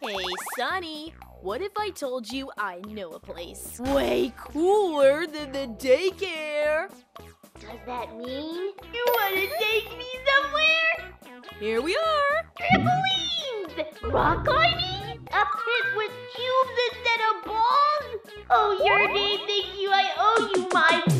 Hey, Sonny, what if I told you I know a place way cooler than the daycare? Does that mean you want to take me somewhere? Here we are. Trampolines! Rock climbing? A pit with cubes instead of balls? Oh, your day thinks you I owe you my